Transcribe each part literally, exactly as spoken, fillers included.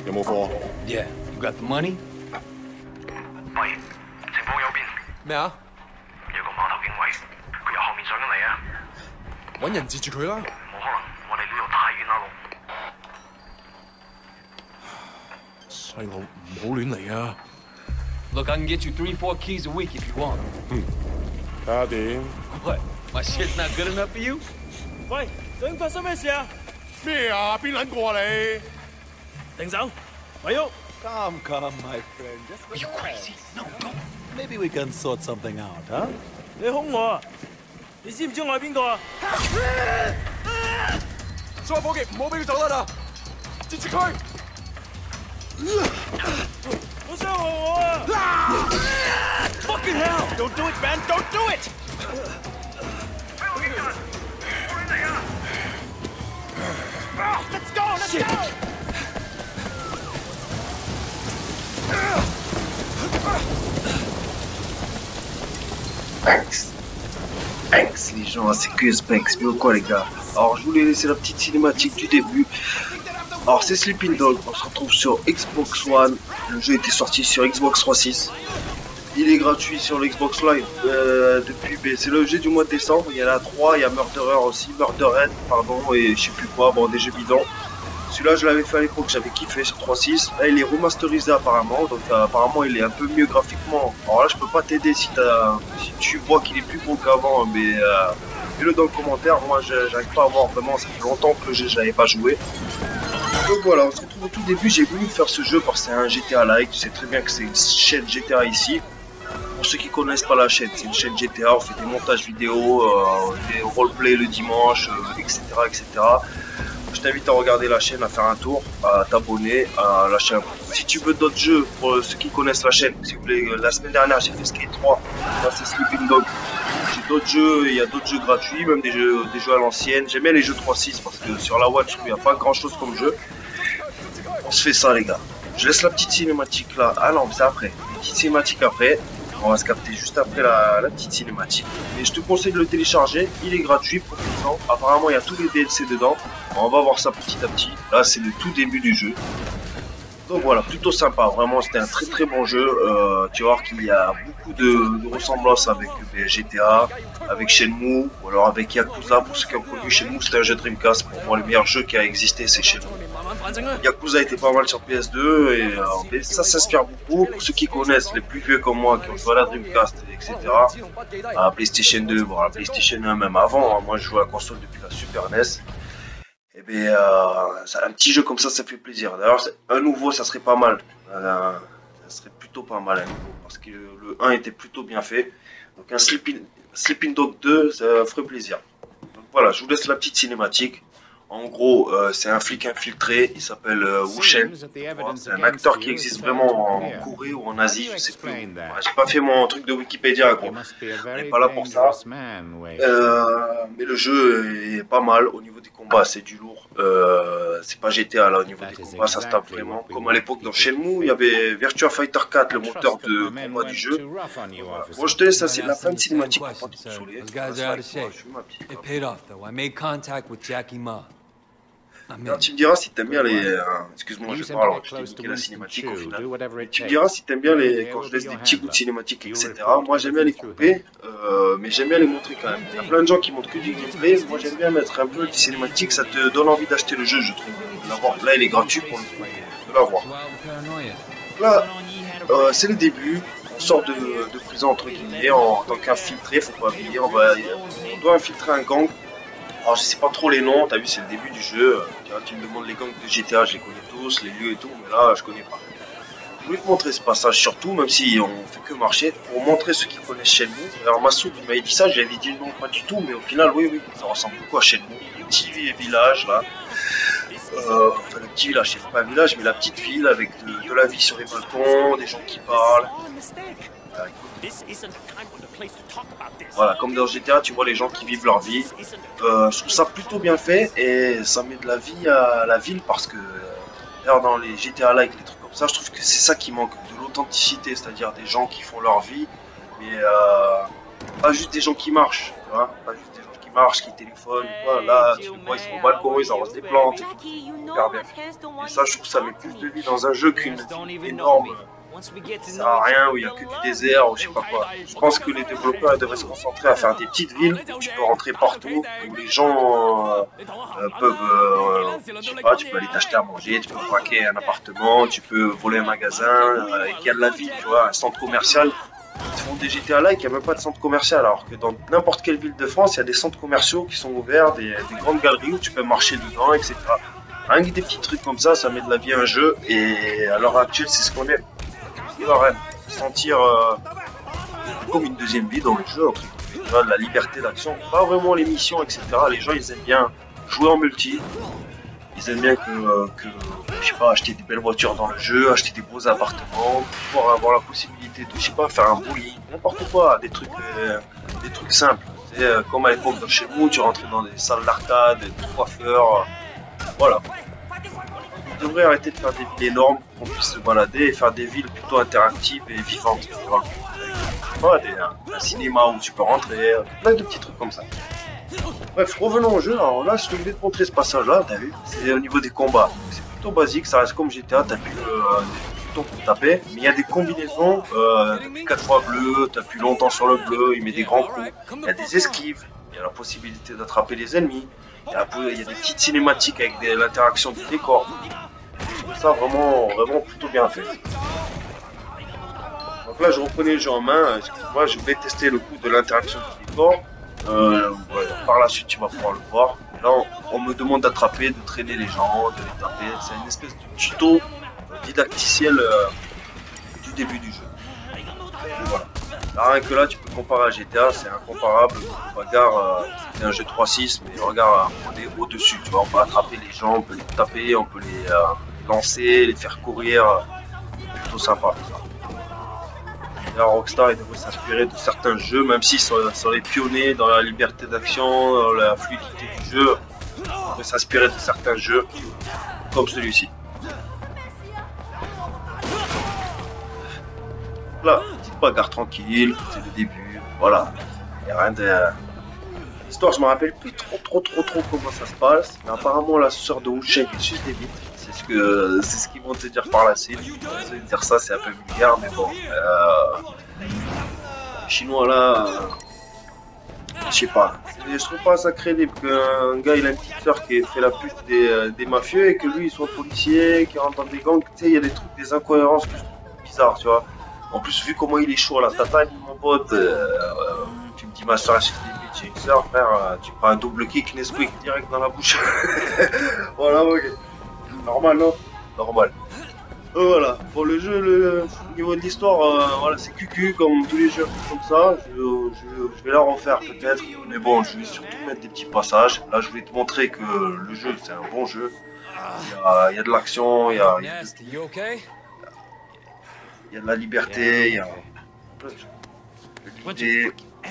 有冇貨 Yeah, you got the money? 喂，前方有邊？ 咩啊？ 有個碼頭警衛，佢由後面上緊嚟啊！ 揾人截住佢啦！ 冇可能，我哋呢度太遠啦，路。 細路唔好亂嚟啊！ Look, I can get you three, four keys a week if you want. 睇下點 What? My shit's not good enough for you? 喂，究竟發生咩事啊？ 咩啊？邊撚個啊你？ 停手，咪喐！ Come, come, my friend. Just Are you crazy? No, don't. maybe we can sort something out, huh? 你兇我啊！你知唔知我係邊個啊？ 所有伙計唔好俾佢走得啦！截住佢！ 好傷害我啊 ！Fucking hell! Don't do it, man! Don't do it! 喺後面㗎，我嚟啊 Let's go! Let's go! Banks. Banks, les gens, c'est que ce Banks, mais quoi les gars? Alors je voulais laisser la petite cinématique du début. Alors c'est Sleeping Dog, on se retrouve sur Xbox One. Le jeu était sorti sur Xbox trois six. Il est gratuit sur l'Xbox Live euh, depuis, c'est le jeu du mois de décembre. Il y en a trois, il y a Murderer aussi, Murdered, pardon, et je sais plus quoi, bon des jeux bidons. Celui-là je l'avais fait à l'époque, j'avais kiffé sur trois six. Là il est remasterisé apparemment, donc euh, apparemment il est un peu mieux graphiquement. Alors là je peux pas t'aider si, si tu vois qu'il est plus beau qu'avant, mais euh, mets-le dans le commentaire. Moi j'arrive pas à voir vraiment, ça fait longtemps que je n'avais pas joué. Donc voilà, on se retrouve au tout début, j'ai voulu faire ce jeu parce que c'est un G T A-like, tu sais très bien que c'est une chaîne G T A ici. Pour ceux qui connaissent pas la chaîne, c'est une chaîne G T A, on fait des montages vidéo, euh, des roleplay le dimanche, euh, et cetera et cetera. Je t'invite à regarder la chaîne, à faire un tour, à t'abonner, à lâcher un peu. Si tu veux d'autres jeux, pour ceux qui connaissent la chaîne, si vous voulez, la semaine dernière j'ai fait Skate trois, là c'est Sleeping Dog. J'ai d'autres jeux, il y a d'autres jeux gratuits, même des jeux, des jeux à l'ancienne. J'aime bien les jeux trois six parce que sur la One, je trouve qu'il n'y a pas grand chose comme jeu. On se fait ça les gars. Je laisse la petite cinématique là. Ah non, c'est après. Une petite cinématique après. On va se capter juste après la, la petite cinématique. Et je te conseille de le télécharger. Il est gratuit, profitez-en. Apparemment, il y a tous les D L C dedans. On va voir ça petit à petit. Là, c'est le tout début du jeu. Donc voilà, plutôt sympa. Vraiment, c'était un très très bon jeu. Euh, tu vas voir qu'il y a beaucoup de, de ressemblances avec G T A, avec Shenmue, ou alors avec Yakuza. Pour ceux qui ont connu Shenmue, c'était un jeu Dreamcast. Pour moi, le meilleur jeu qui a existé, c'est Shenmue. Yakuza était pas mal sur P S deux et euh, ça s'inspire beaucoup. Pour ceux qui connaissent, les plus vieux comme moi, qui ont joué à la Dreamcast, et cetera. À PlayStation deux, voire à PlayStation un même avant. Hein. Moi, je joue à la console depuis la Super N E S. Et bien, euh, un petit jeu comme ça, ça fait plaisir. D'ailleurs, un nouveau, ça serait pas mal. Euh, ça serait plutôt pas mal, un nouveau, parce que le un était plutôt bien fait. Donc un Sleeping, Sleeping Dog deux, ça ferait plaisir. Donc voilà, je vous laisse la petite cinématique. En gros, euh, c'est un flic infiltré, il s'appelle euh, Wu Shen. C'est un acteur qui existe vraiment en Corée ou en Asie, je sais plus. Ouais, j'ai pas fait mon truc de Wikipédia, quoi. On n'est pas là pour ça. Euh, mais le jeu est pas mal au niveau des combats, c'est du lourd. Euh, c'est pas G T A là au niveau des combats, ça se tape vraiment. Comme à l'époque dans Shenmue, il y avait Virtua Fighter quatre, le moteur de combat du jeu. Voilà. Bon, je te laisse, ça c'est la fin de cinématique pour pas te saouler. It paid off though. I made contact with Jackie Ma. Alors, tu me diras si t'aimes bien les... Euh, Excuse-moi, je parle, je t'ai niqué la cinématique au final. Tu me diras si t'aimes bien les... Quand je laisse des petits bouts de cinématique, et cetera. Moi, j'aime bien les couper, euh, mais j'aime bien les montrer quand même. Il y a plein de gens qui montrent que du gameplay. Moi, j'aime bien mettre un peu de cinématique. Ça te donne envie d'acheter le jeu, je trouve. De l'avoir. Là, il est gratuit pour le... de l'avoir. Là, euh, c'est le début. On sort de, de prison, entre guillemets, en tant qu'infiltré. Faut pas oublier. On, va... on doit infiltrer un gang. Alors je sais pas trop les noms, t'as vu c'est le début du jeu, tu, vois, tu me demandes les gangs de G T A, je les connais tous, les lieux et tout, mais là je connais pas. Je voulais te montrer ce passage surtout, même si on fait que marcher, pour montrer ceux qui connaissent Shenmue. Alors Massoud il m'avait dit ça, j'avais dit non pas du tout, mais au final oui oui, ça ressemble beaucoup à Shenmue. Le petit village là, euh, enfin le petit village, c'est pas un village mais la petite ville avec de, de la vie sur les balcons, des gens qui parlent. Voilà, comme dans G T A, tu vois les gens qui vivent leur vie. Euh, je trouve ça plutôt bien fait et ça met de la vie à la ville parce que d'ailleurs dans les G T A like, les trucs comme ça, je trouve que c'est ça qui manque, de l'authenticité, c'est-à-dire des gens qui font leur vie, mais euh, pas juste des gens qui marchent, tu vois, pas juste des gens qui marchent, qui téléphonent. Voilà, tu les vois, ils sont au balcon, ils arrosent des plantes. Super bien fait. Et ça, je trouve que ça met plus de vie dans un jeu qu'une ville énorme. Ça sert à rien, où il n'y a que du désert, ou je sais pas quoi. Je pense que les développeurs devraient se concentrer à faire des petites villes où tu peux rentrer partout, où les gens euh, euh, peuvent, euh, je sais pas, tu peux aller t'acheter à manger, tu peux braquer un appartement, tu peux voler un magasin, euh, et qu'il y a de la vie, tu vois, un centre commercial. Ils font des G T A là et qu'il n'y a même pas de centre commercial, alors que dans n'importe quelle ville de France, il y a des centres commerciaux qui sont ouverts, des, des grandes galeries où tu peux marcher dedans, et cetera. Rien que des petits trucs comme ça, ça met de la vie à un jeu, et à l'heure actuelle, c'est ce qu'on aime. Se sentir euh, comme une deuxième vie dans le jeu, entre guillemets, de la liberté d'action, pas vraiment les missions, et cetera. Les gens, ils aiment bien jouer en multi, ils aiment bien que, euh, que je sais pas, acheter des belles voitures dans le jeu, acheter des beaux appartements, pouvoir avoir la possibilité de, je sais pas, faire un bowling, n'importe quoi, des trucs, euh, des trucs simples. C'est euh, comme à l'époque de chez nous, tu rentrais dans des salles d'arcade, des coiffeurs, euh, voilà. On devrait arrêter de faire des villes énormes, qu'on puisse se balader et faire des villes plutôt interactives et vivantes. Voilà. Voilà, des, un, un cinéma où tu peux rentrer, plein de petits trucs comme ça. Bref, revenons au jeu. Alors là, je voulais te montrer ce passage-là, t'as vu, c'est au niveau des combats. C'est plutôt basique, ça reste comme G T A, t'as plus euh, des boutons pour taper, mais il y a des combinaisons, euh, quatre fois bleu, t'appuies longtemps sur le bleu, il met des grands coups, il y a des esquives, il y a la possibilité d'attraper les ennemis. Il y, a, il y a des petites cinématiques avec l'interaction du décor. Je trouve ça vraiment, vraiment plutôt bien fait. Donc là, je reprenais le jeu en main. Excuse-moi, je voulais tester le coup de l'interaction du décor. Euh, ouais, par la suite, tu vas pouvoir le voir. Là, on, on me demande d'attraper, de traîner les gens, de les taper. C'est une espèce de tuto didacticiel euh, du début du jeu. Et voilà. Là, rien que là, tu peux comparer à G T A, c'est incomparable. Regarde, euh, c'est un jeu trois six, mais regarde, on est au-dessus, tu vois, on peut attraper les gens, on peut les taper, on peut les euh, lancer, les faire courir. C'est plutôt sympa. D'ailleurs, Rockstar, il devrait s'inspirer de certains jeux, même s'ils sont, sont les pionniers dans la liberté d'action, dans la fluidité du jeu. Il devrait s'inspirer de certains jeux, comme celui-ci. Là, petite bagarre tranquille, c'est le début, voilà. Il n'y a rien de... L'histoire, je me rappelle plus trop, trop, trop, trop comment ça se passe. Mais apparemment, la sœur de Wusheng est juste des vites. C'est ce que, c'est ce qu'ils vont te dire par la suite. Se dire ça, c'est un peu vulgaire, mais bon. Euh... Les Chinois là, euh... je sais pas. Je trouve pas ça crédible qu'un gars il a une petite sœur qui fait la pute des, des mafieux et que lui il soit policier, qui rentre dans des gangs. Tu sais, il y a des trucs, des incohérences que je trouve bizarres, tu vois. En plus, vu comment il est chaud à la tatane, mon pote, euh, euh, tu me dis ma soeur, j'ai une soeur, frère, euh, tu prends un double kick, Nesquik direct dans la bouche. Voilà, ok. Normal, non? Normal. Euh, voilà. Bon, le jeu, le, au niveau de l'histoire, euh, voilà, c'est cucu comme tous les jeux comme ça. Je, je, je vais la refaire peut-être, mais bon, je vais surtout mettre des petits passages. Là, je vais te montrer que le jeu, c'est un bon jeu. Il y a, il y a de l'action, il y a. Il y a de... Il y a de la liberté, il y a plein de choses. Et...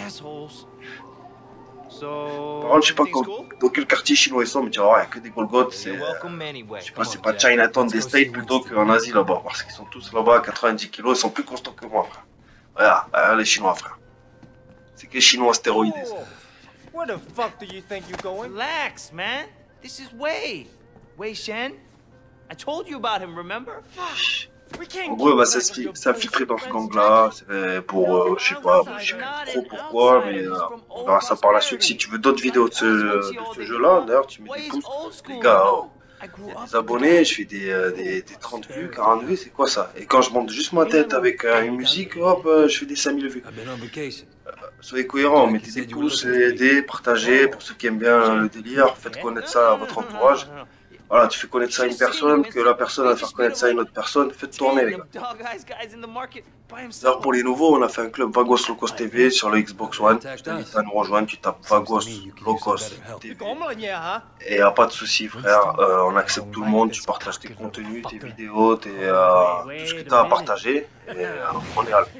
Par contre, je sais pas quand, dans quel quartier chinois ils sont, mais tu vas voir, il n'y a que des Golgoth. C'est, je sais pas, c'est pas Chinatown des States plutôt qu'en Asie là-bas, parce qu'ils sont tous là-bas à quatre-vingt-dix kilos, ils sont plus constants que moi, frère. Voilà, voilà les Chinois, frère. C'est que les Chinois stéroïdés. Where the fuck do you think you're going? Relax, man. This is Wei. Wei Shen. I told you about him, remember? Fuck. En gros, bah, c'est infiltré dans ce gang-là, c'est pour, euh, je sais pas, je sais pas trop pourquoi, mais euh, on verra ça par la suite. Si tu veux d'autres vidéos de ce, de ce jeu-là, d'ailleurs, tu mets des pouces, les gars, oh, il y a des abonnés, je fais des, euh, des, des trente vues, quarante vues, c'est quoi ça? Et quand je monte juste ma tête avec euh, une musique, hop, euh, je fais des cinq mille vues. Euh, soyez cohérents, mettez des pouces, aidez, partagez, pour ceux qui aiment bien le délire, faites connaître ça à votre entourage. Voilà, tu fais connaître ça à une personne, que la personne va faire connaître ça à une autre personne, faites tourner les gars. D'ailleurs pour les nouveaux, on a fait un club Vagos Locos T V sur le Xbox One, je t'invite à nous rejoindre, tu tapes Vagos Locos T V. Et y a pas de souci frère, euh, on accepte tout le monde, tu partages tes contenus, tes vidéos, tes, euh, tout ce que tu as à partager, et euh, on est à l'heure.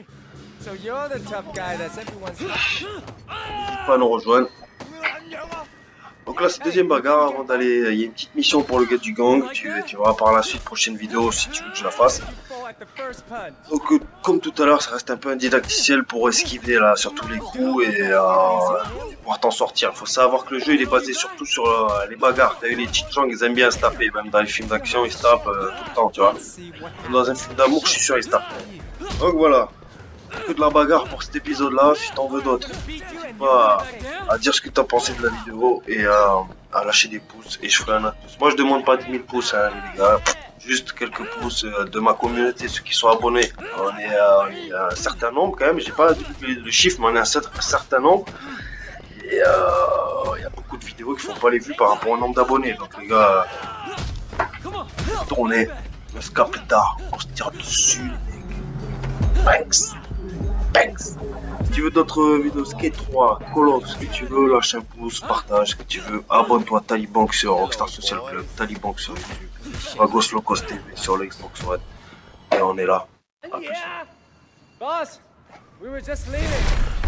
N'hésite pas à nous rejoindre. Donc là, c'est deuxième bagarre avant d'aller. Il y a une petite mission pour le gars du gang. Tu, tu verras par la suite, prochaine vidéo, si tu veux que je la fasse. Donc euh, comme tout à l'heure, ça reste un peu un didacticiel pour esquiver là sur tous les coups et euh, pouvoir t'en sortir. Faut savoir que le jeu il est basé surtout sur euh, les bagarres. T'as vu les Chichang, ils aiment bien se taper, même dans les films d'action ils se tapent euh, tout le temps, tu vois. Dans un film d'amour, je suis sûr ils se tapent. Donc voilà, que de la bagarre pour cet épisode là. Si t'en veux d'autres, n'hésite pas à, à dire ce que t'as pensé de la vidéo et à, à lâcher des pouces et je ferai un autre pouce. Moi je demande pas dix mille pouces hein, les gars. Juste quelques pouces de ma communauté, ceux qui sont abonnés. On est à, il y a un certain nombre quand même, j'ai pas le chiffre, mais on est à un certain nombre. Et euh, il y a beaucoup de vidéos qui font pas les vues par rapport au nombre d'abonnés. Donc les gars, tournez, le scapita, on se tire dessus, les mecs. Banks, Banks. Si tu veux d'autres vidéos Skate trois, Call of, ce que tu veux, lâche un pouce, partage, ce que tu veux, abonne-toi à Talibank sur Rockstar Social Club, Talibank sur YouTube. Magos Locos T V sur le Xbox One. Et on est là. À plus. Boss, we were just leaving.